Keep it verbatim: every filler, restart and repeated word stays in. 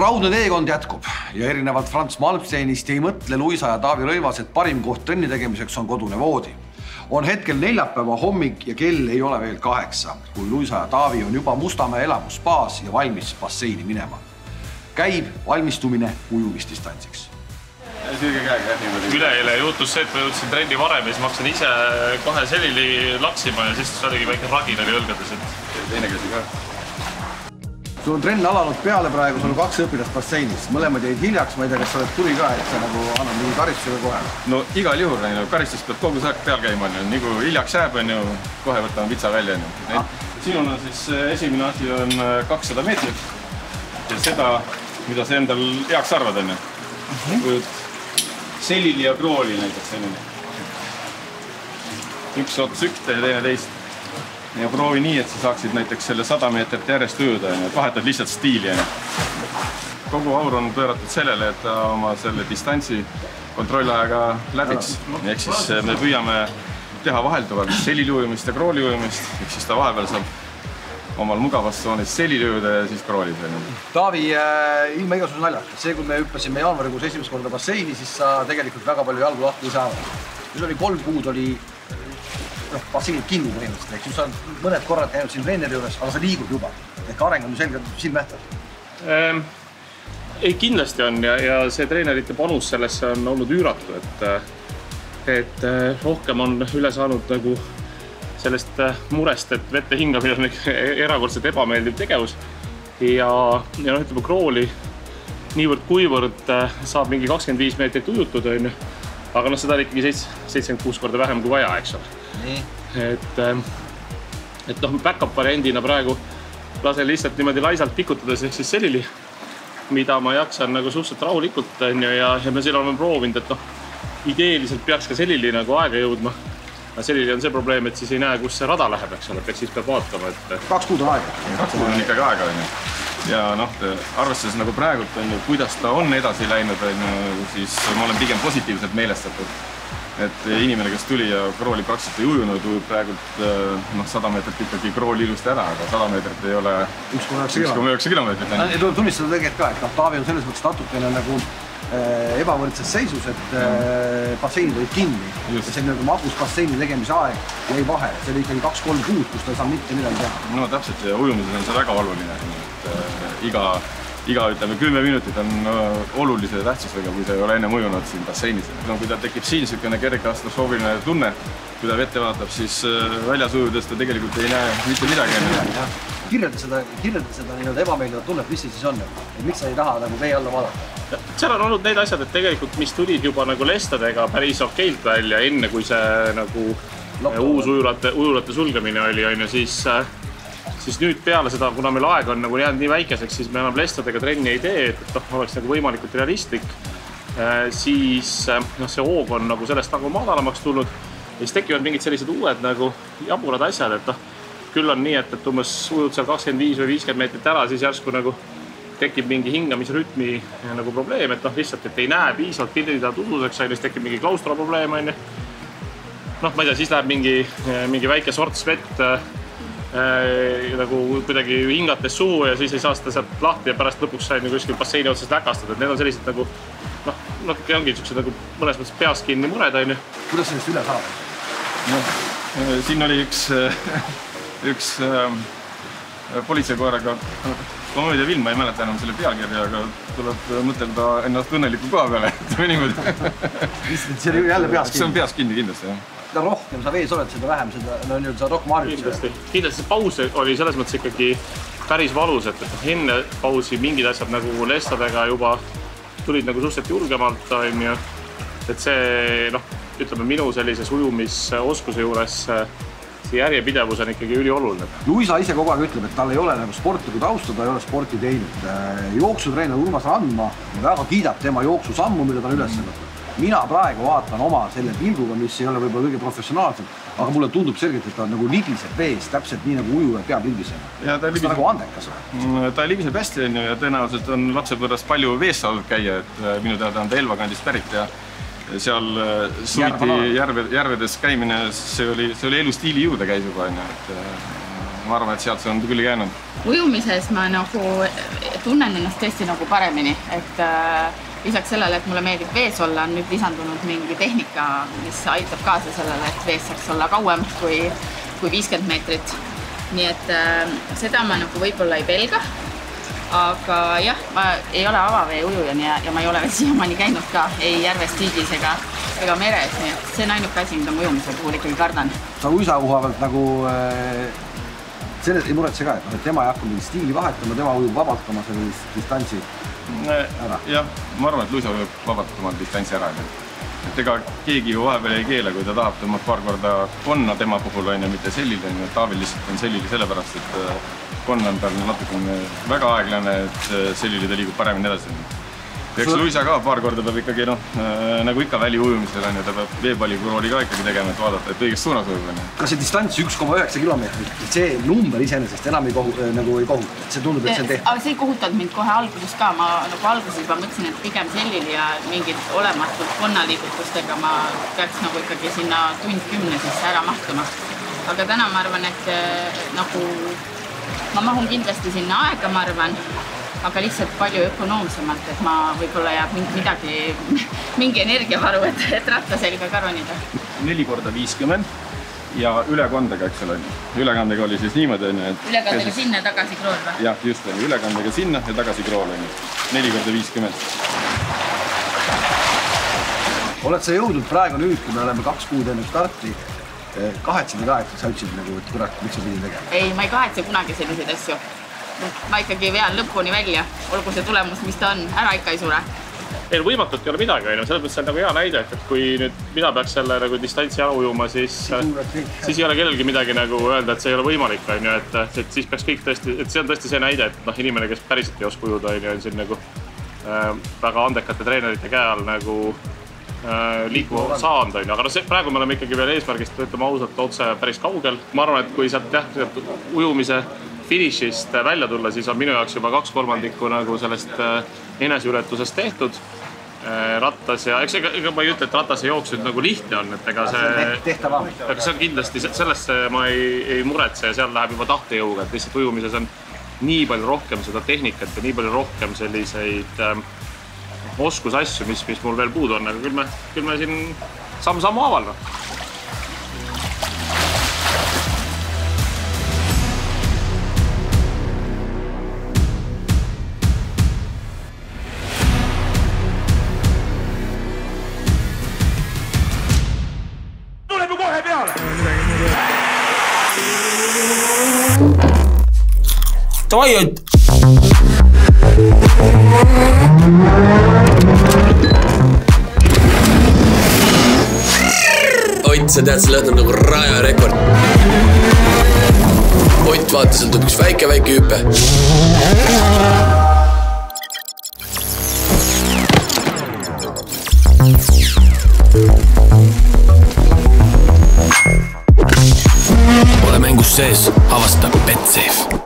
Raudne teekond jätkub ja erinevalt Frans Malmsteinist ei mõtle Luisa ja Taavi Rõivas, et parim koht trenni tegemiseks on kodune voodi. On hetkel neljapäeva hommik ja kell ei ole veel kaheksa, kui Luisa ja Taavi on juba Mustamäe elamuspaas ja valmis basseini minema. Käib valmistumine ujumisdistantsiks. Süüge käega niimoodi. Üleeile juhtus see, et ma jõudsin trenni varem ja siis ma hakkasin ise kahe selili laksima ja siis oligi väike ragin oli õlgades. Teine käsi ka. Sul on trenn alanud peale praegu, sul on kaks õpilast basseinis. Mõlemad jäid hiljaks, ma ei tea, kas sa oled tuli ka, et sa nagu annad mingi karistusega kohe. No igal juhul, karistus peab kogu saak peal käima. Nii kui hiljaks jääb, kohe võtame vitsa välja. Sinul on siis esimene asi on kakssada meetrit ja seda, mida sa endal heaks arvad. Selili ja krooli näiteks. Üks ots ükte ja teine teist. Ja proovi nii, et sa saaksid näiteks selle sada meetrit järjest ujuda. Vahetad lihtsalt stiili. Kogu aur on pööratud sellele, et ta oma selle distantsi kontrollajaga läbiks. Ehk siis me püüame teha vahelduvalt selili ujumist ja krooli ujumist. Ehk siis ta vahepeal saab omal mugavast tsoonis selili ujuda ja siis krooli. Taavi, ilma igasuguse naljata. See, kui me hüppasime jaanuarikuus esimest korda basseini, siis sa tegelikult väga palju jalgu lahti ei saanud. Nüüd oli kolm kuud oli basseinid kinni põhimõtteliselt, ehk sa mõned korrad käinud siin treeneri juures, aga sa liigud juba. Ehk areng on selgelt silmnähtav. Ei, kindlasti on ja see treenerite panus sellesse on olnud üüratu, et rohkem on üle saanud nagu sellest murest, et vette hingamine on erakordselt ebameeldiv tegevus ja ütleme krooli niivõrd kuivõrd saab mingi kakskümmend viis meetrit ujutud, aga seda on ikkagi seitsekümmend kuus korda vähem kui vaja, eks ole. Et back-up variandina praegu lasen lihtsalt niimoodi laisalt pikutades ehk siis selili, mida ma jaksan suhteliselt rahulikult ja me siin oleme proovinud, et ideeliselt peaks ka selili aega jõudma. Selili on see probleem, et siis ei näe, kus see rada läheb, eks ole, siis peab vaatama. Kaks kuud on aega. Kaks kuud on ikkagi aega. Ja arvestades nagu praegult, kuidas ta on edasi läinud, siis ma olen pigem positiivselt meelestatud. Et inimene, kes tuli ja krooli praktiliselt ei ujunud, ujub praegult sada meetrit ikkagi krooli ilusti ära, aga sada meetrit ei ole üks koma üheksa kilomeetrit. Tuleb tunnistada tegelikult ka, et Taavi on selles mõttes natukene nagu ebavõrdses seisus, et basseinid olid kinni. See on magus basseini tegemise aeg jäi vahe. See oli ikkagi kaks-kolm kuud, kus ta ei saa mitte midagi teha. No täpselt, ja ujumises on see väga oluline. Iga Iga, ütleme, kümme minutit on olulise tähtsusega, kui sa ei ole enne ujunud siin basseinis. Kui ta tekib siin niisugune kergekastrofoobiline tunne, kui ta vette vaatab, siis väljas ujudes ta tegelikult ei näe mitte midagi. Kirjelda seda, kirjelda seda ebameeldivat tunnet, mis see siis on? Miks sa ei taha vee alla vaadata? Seal on olnud need asjad, et tegelikult mis tulid juba lestadega päris okeilt välja, enne kui see uus ujulate sulgemine oli, siis siis nüüd peale seda, kuna meil aeg on jäänud nii väikeseks, siis me enam lestadega trenni ei tee, et oleks võimalikult realistlik, siis see hoog on sellest madalamaks tulnud ja siis tekivad mingid sellised uued jaburad asjad, et küll on nii, et umbes ujud seal kakskümmend viis või viiskümmend meetrit ära, siis järsku tekib mingi hingamisrütmi probleem, et lihtsalt, et ei näe piisavalt pildida tuduseks, siis tekib mingi klaustra probleem, noh, ma ei tea, siis läheb mingi väike sorts vett nagu kuidagi hingates suhu ja siis ei saa seda sealt lahti ja pärast lõpuks sai kuskil basseini otsas läkastada, et need on sellised nagu noh, natuke ongi niisugused nagu mõnes mõttes peas kinni mured. Kuidas sellest üle saab? Siin oli üks üks politseikoeraga komöödia film, ma ei mäleta enam selle pealkirja, aga tuleb mõtelda ennast õnneliku koha peale. See oli jälle peas kinni? See on peas kinni kindlasti, jah. Seda rohkem sa vees oled, seda vähem, seda rohkem harjutada. Kindlasti see paus oli selles mõttes ikkagi päris valus, et enne pausi mingid asjad nagu lestadega juba tulid suhteliselt julgemalt. Et see, ütleme, minu sellises ujumisoskuse juures see järjepidevus on ikkagi ülioluline. Luisa ise kogu aeg ütleb, et tal ei ole sporti kui tausta, ta ei ole sporti teinud. Jooksutreener Urmas Randma väga kiidab tema jooksusammu, mida ta on üles võtnud. Mina praegu vaatan oma selle pilguga, mis ei ole võib-olla kõige professionaalsem, aga mulle tundub selgelt, et ta on nagu libiseb vees, täpselt nii nagu ujuja peab libisema. Ta on nagu andekas. Ta libiseb hästi ja tõenäoliselt on lapsepõrrast palju vees saadud käia, et minu teada on ta Elva kandist pärit ja seal suviti järvedes käimine, see oli elustiili juurde käis juba. Ma arvan, et sealt see on küll jäänud. Ujumises ma nagu tunnen ennast tõesti nagu paremini, et lisaks sellele, et mulle meeldib vees olla, on nüüd lisandunud mingi tehnika, mis aitab kaasa sellele, et vees saaks olla kauem kui, kui viiskümmend meetrit. Nii et seda ma nagu võib-olla ei pelga, aga jah, ma ei ole avavee ujujan ja, ja ma ei ole veel siiamaani käinud ka ei järves, tiigis ega, ega meres, nii et see on ainuke asi, mida ma ujumise puhul ikkagi kardan. Sa uisakuha pealt nagu äh, selles ei muretse ka, et tema ei hakka mingi stiili vahetama, tema ujub vabalt oma selle distantsi ära. Jah, ma arvan, et Luisa ujub vabalt oma distantsi ära. Et ega keegi ju vahepeal ei keele, kui ta tahab tõmmata paar korda konna tema puhul on ja mitte sellile. Taavil lihtsalt on sellili sellepärast, et konna on tal natukene väga aeglane, et sellili ta liigub paremini edasi. Eks Luisa ka paar korda peab ikkagi, noh, nagu ikka väli ujumisel on ja ta peab veepallikrooli ka ikkagi tegema, et vaadata, et õigest suunas ujub. Kas see distants üks koma üheksa kilomeetrit, see number iseenesest enam ei kohu, nagu ei kohuta? See tundub, et see on tehtud. Aga see ei kohutanud mind kohe alguses ka. Ma nagu alguses juba mõtlesin, et pigem sellili ja mingid olematult konnaliigutustega ma peaks nagu ikkagi sinna tund kümne sisse ära mahtuma. Aga täna ma arvan, et nagu ma mahun kindlasti sinna aega, ma arvan, aga lihtsalt palju ökonoomsemalt, et ma võib-olla jääb midagi, mingi energiavaru, et, et ratta selga ka ronida. Neli korda viiskümmend ja ülekandega, eks ole. Ülekandega oli siis niimoodi, et... Ülekandega sinna ja tagasi krool või? Jah, just, ülekandega sinna ja tagasi krool. Neli korda viiskümmend. Oled sa jõudnud praegu nüüd, kui me oleme kaks kuud enne starti, kahetseda ka, et sa ütlesid nagu, et kurat, miks sa pidin tegema? Ei, ma ei kahetse kunagi selliseid asju. Ma ikkagi vean lõpuni välja, olgu see tulemus, mis ta on, ära ikka ei sure. Ei, võimatut ei ole midagi, selles mõttes on nagu hea näide, et kui nüüd mina peaks selle nagu distantsi ära ujuma, siis, siis ei ole kellelgi midagi nagu öelda, et see ei ole võimalik, et, et siis peaks kõik tõesti, et see on tõesti see näide, et noh, inimene, kes päriselt ei oska ujuda, on siin nagu äh, väga andekate treenerite käe all nagu äh, liikuma saanud, aga no see, praegu me oleme ikkagi veel eesmärgist, ütleme ausalt, otse päris kaugel. Ma arvan, et kui sealt jah, sealt ujumise finišist välja tulla, siis on minu jaoks juba kaks kolmandikku nagu sellest eneseületusest tehtud rattas ja eks ega, ega ma ei ütle, et ratas ja jooks nüüd nagu lihtne on, et ega see, aga see on kindlasti, sellesse ma ei, ei muretse ja seal läheb juba tahtejõuga, et lihtsalt ujumises on nii palju rohkem seda tehnikat ja nii palju rohkem selliseid ähm, oskusasju, mis, mis mul veel puudu on, aga küll me, küll me siin samm-sammu avalda. Davai, et... Ott, sa tead, sa lõhnab nagu raja rekord. Ott, vaata, seal tuleb üks väike, väike hüpe. Ole mängus sees, avasta BetSafe.